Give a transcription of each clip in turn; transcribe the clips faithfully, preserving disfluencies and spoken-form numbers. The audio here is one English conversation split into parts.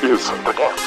is the dance.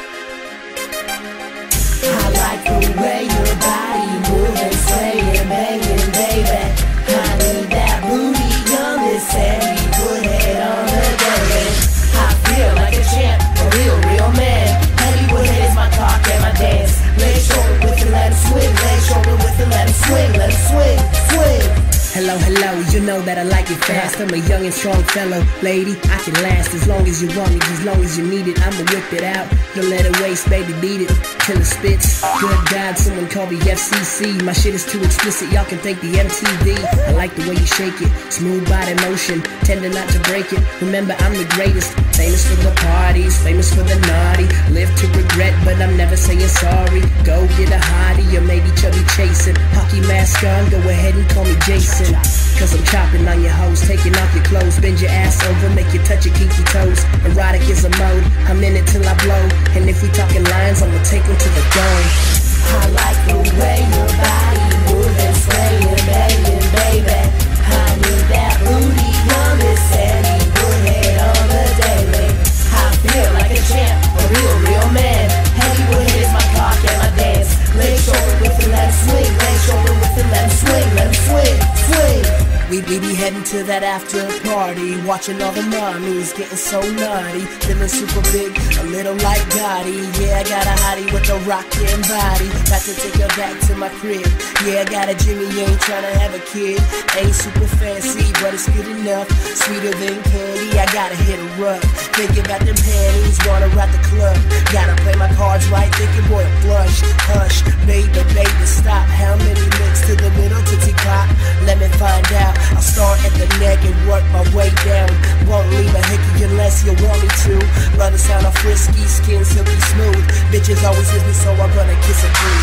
I like the way your body moving, swaying, banging, baby. I need that booty, young and sandy, put it on the daily. I feel like a champ, a real, real man. Hollywood is my talk and my dance. Leg shoulder with it, let it swing. Leg shoulder with it, let it swing. Let it swing, swing. Hello, hello, you know that I like it fast. I'm a young and strong fellow, lady, I can last as long as you want me, as long as you need it. I'ma whip it out, don't let it waste, baby, beat it till it spits. Good God, someone call me F C C. My shit is too explicit, y'all can thank the M T V. I like the way you shake it, smooth body motion, tender not to break it. Remember, I'm the greatest, famous for the parties, famous for the naughty. Live to regret, but I'm never saying sorry. Go get a hottie, or maybe chubby chasing. Hockey mask on, go ahead and call me Jason. Cause I'm chopping on your hoes, taking off your clothes, bend your ass over, make you touch your kinky toes. Erotic is a mode, I'm in it till I blow. And if we talking lines, I'ma take them to the dome. I like the way your body moving, swaying, banging, baby. I need that booty, young and sandy, put it on the daily. I feel like a champ, a real, real man. Hollywood is my cock and my dance. Leg shoulder with it, let it swing. Leg shoulder with it, let it swing, let it swing, swing. We we be heading to that after party, watching all the mommies getting so naughty, feeling super big, a little like Gotti. Yeah, I got a hottie with a rockin' body, got to take her back to my crib. Yeah, I got a Jimmy, ain't tryna have a kid. Ain't super fancy, but it's good enough, sweeter than candy. I gotta hit her up, thinking about them panties, wanna rock the club. Gotta play my cards right, thinking boy blush, hush, baby, baby, stop. How many licks to the middle, tootsie pop? Let me find out. I'll start at the neck and work my way down. Won't leave a hickey unless you want me to. Love the sound of frisky, skin silky smooth. Bitches always with me, so I'm gonna kiss her too.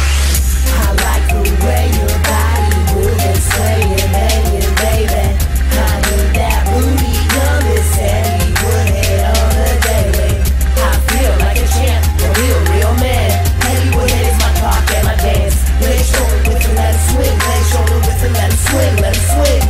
I like the way your body moving, swaying, banging, baby. I need that booty, young and sandy, put it on the daily. I feel like a champ, a real, real man. Hollywood is my talk and my dance. Leg shoulder with it, let it swing. Leg shoulder with it, let it swing, let it swing.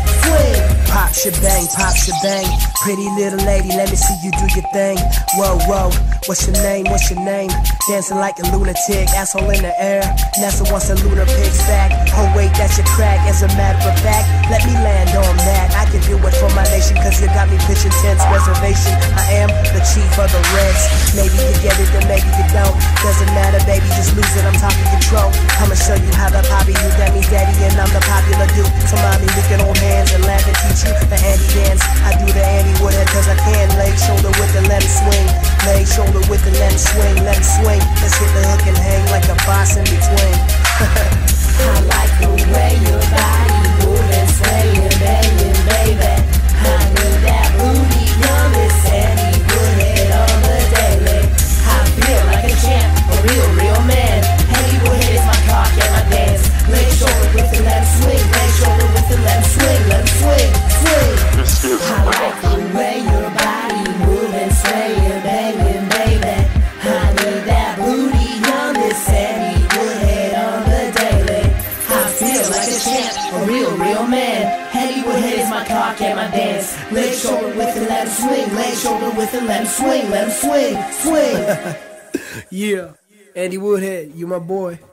Pop shebang, pop shebang. Pretty little lady, let me see you do your thing. Whoa, whoa, what's your name, what's your name? Dancing like a lunatic, asshole in the air. NASA wants a lunar pig stack. Oh wait, that's your crack, as a matter of fact. Let me land on that, I can do it for my nation. Cause you got me pitching tents, reservation. I am the chief of the Reds. Maybe you get it, then maybe you don't. Doesn't matter, baby, just lose it, I'm talking control. I'ma show you how the poppy do, that means daddy, and I'm the popular dude. So mommy, we can hold hands and laugh and teach you the Andy dance. I do the Andy Woodhead cause I can. Leg shoulder with it, let it swing. Leg shoulder with it, let it swing, let it swing. Let's hit the hook and hang like a boss in between. I like the way your body moving, swaying, banging, baby. I need that booty, young and sandy, put it on the daily. I feel like a champ, a real, real man. Hollywood is my cock and my dance. Leg shoulder with it, let it swing. Leg shoulder with it, let it swing, let it swing, swing. This is I like the way your body moving, swaying, banging, baby. I need that booty, young and sandy, put it on the daily. I feel like a champ, a real, real man. Hollywood is my cock and my dance. Leg shoulder with it, let it swing. Leg shoulder with it, let it swing, let it swing, swing. Yeah, Andy Woodhead, you my boy.